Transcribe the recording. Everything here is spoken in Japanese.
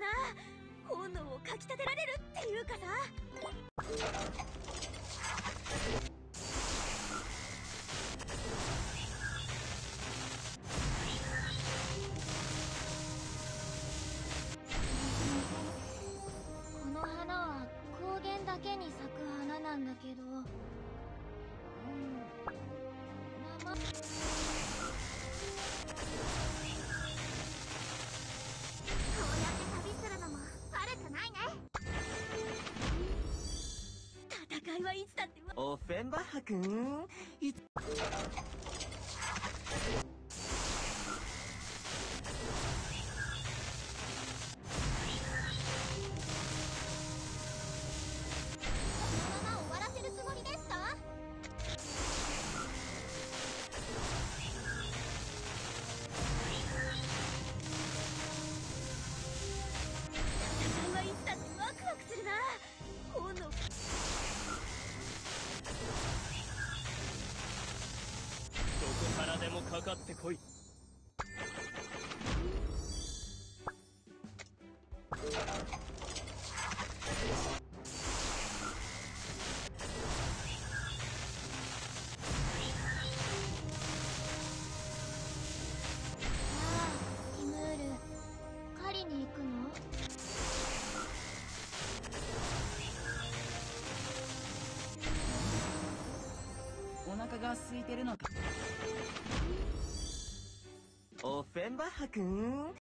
な。本能をかきたてられるっていうかさ。 この花は高原だけに咲く花なんだけど、名前旅するのも悪くないね。 戦いはいつだってオフェンバッハ君、いつこのまま終わらせるつもりですか？ 戦いはいつだってワクワクするな。本能。 どこからでもかかってこい。 ティムール、狩りに行くの？ お腹が空いてるのか。オフェンバッハ君。